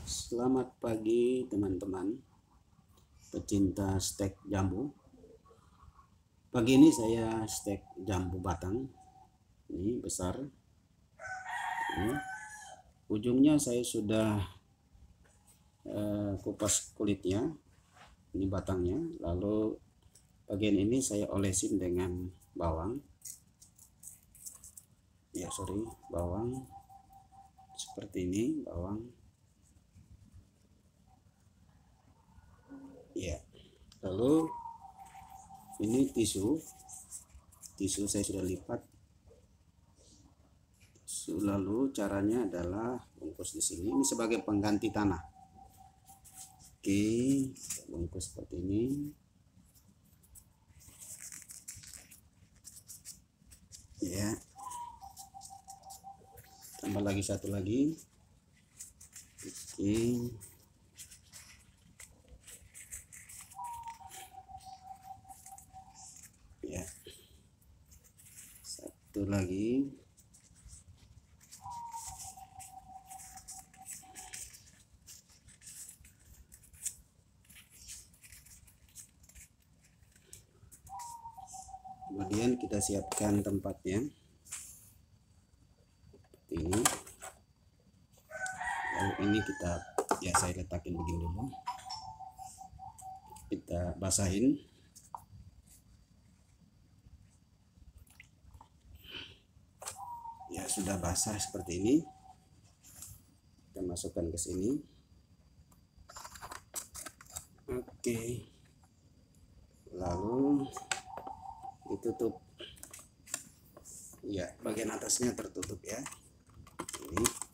Selamat pagi teman-teman pecinta stek jambu. Pagi ini saya stek jambu batang. Ini besar. Ini ujungnya saya sudah kupas kulitnya. Ini batangnya. Lalu bagian ini saya olesin dengan bawang. Bawang seperti ini, bawang. Ya, lalu ini tisu saya sudah lipat. Lalu caranya adalah bungkus di sini. Ini sebagai pengganti tanah. Oke, bungkus seperti ini. Ya, tambah lagi satu lagi. Oke. Ya, satu lagi. Kemudian kita siapkan tempatnya seperti ini. Lalu ini saya letakin begini dulu. Kita basahin. Ya, sudah basah seperti ini. Kita masukkan ke sini. Oke. Lalu ditutup. Ya, bagian atasnya tertutup ya. Ini.